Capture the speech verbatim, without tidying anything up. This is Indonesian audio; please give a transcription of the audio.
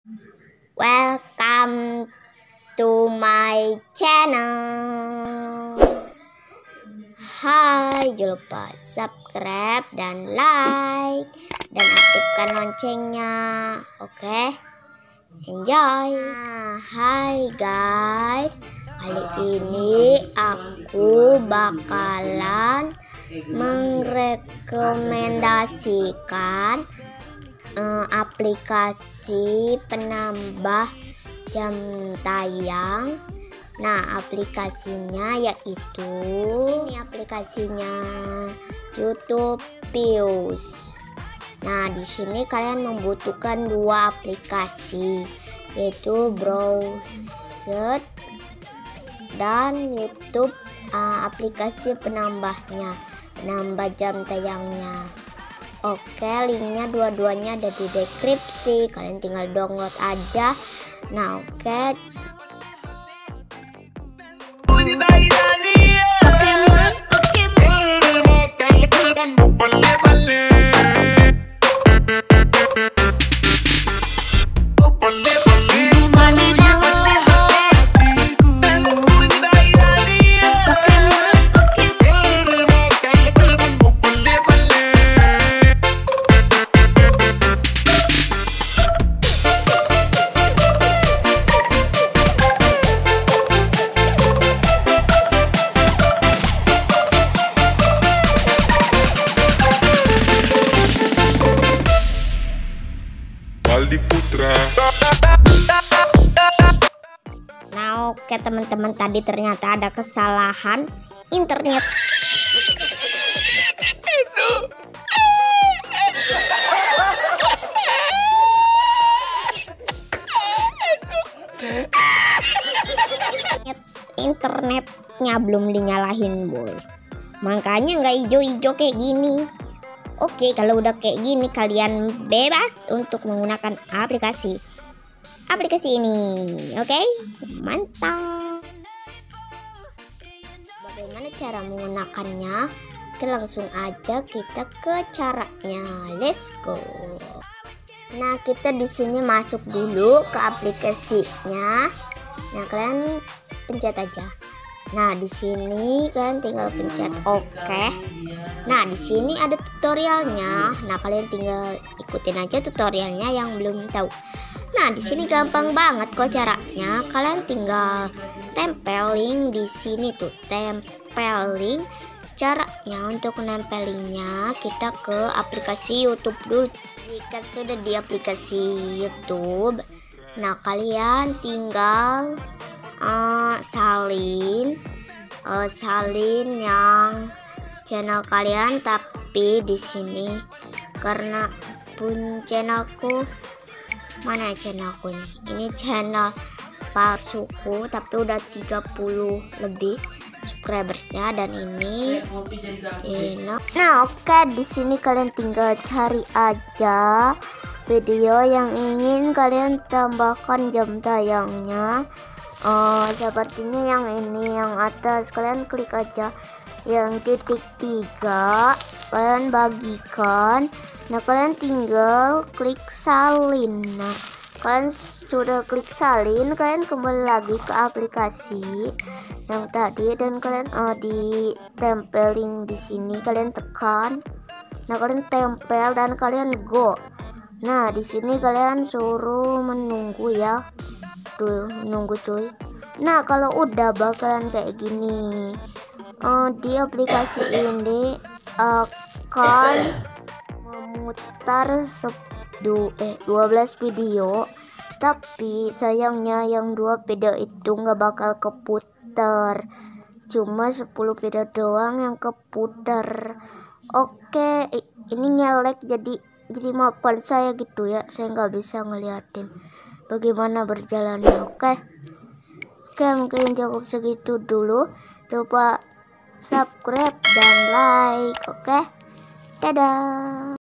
Welcome to my channel. Hai, jangan lupa subscribe dan like dan aktifkan loncengnya. Oke, enjoy. Nah, hai guys, kali ini aku bakalan merekomendasikan uh, aplikasi penambah jam tayang. Nah, aplikasinya yaitu ini aplikasinya YouTube Views. Nah, di sini kalian membutuhkan dua aplikasi, yaitu browser dan YouTube, uh, aplikasi penambahnya, penambah jam tayangnya. Oke, linknya dua-duanya ada di deskripsi, kalian tinggal download aja. Nah, oke. Putra. Nah, oke teman-teman, tadi ternyata ada kesalahan internet. Internetnya belum dinyalahin, boy. Makanya nggak hijau-hijau kayak gini. Oke, kalau udah kayak gini kalian bebas untuk menggunakan aplikasi aplikasi ini. Oke, mantap. Bagaimana cara menggunakannya? Oke, langsung aja kita ke caranya. Let's go. Nah, kita di sini masuk dulu ke aplikasinya. Nah, kalian pencet aja. Nah, di sini kalian tinggal pencet oke. Nah, di sini ada tutorialnya. Nah, kalian tinggal ikutin aja tutorialnya yang belum tahu. Nah, di sini gampang banget kok caranya. Kalian tinggal tempel link di sini tuh, tempel link. Caranya untuk nempelingnya, kita ke aplikasi YouTube dulu. Jika sudah di aplikasi YouTube, nah kalian tinggal uh, salin uh, salin yang channel kalian, tapi di sini karena pun channelku, mana channelku ini ini channel palsuku, tapi udah tiga puluh lebih subscribersnya, dan ini channel. Nah, oke, di sini kalian tinggal cari aja video yang ingin kalian tambahkan jam tayangnya. Oh, sepertinya yang ini yang atas, kalian klik aja yang titik tiga, kalian bagikan. Nah, kalian tinggal klik salin. Nah, kalian sudah klik salin, kalian kembali lagi ke aplikasi yang tadi, dan kalian uh, di tempelin di sini, kalian tekan. Nah, kalian tempel dan kalian go. Nah, di sini kalian suruh menunggu ya. Tuh, menunggu cuy. Nah, kalau udah bakalan kayak gini. Uh, di aplikasi ini akan memutar eh, dua belas video, tapi sayangnya yang dua video itu nggak bakal keputar, cuma sepuluh video doang yang keputar. Oke, ini ngelek jadi jadi maafkan saya gitu ya, saya nggak bisa ngeliatin bagaimana berjalannya. Oke oke mungkin cukup segitu dulu. Coba subscribe dan like. Oke, dadah.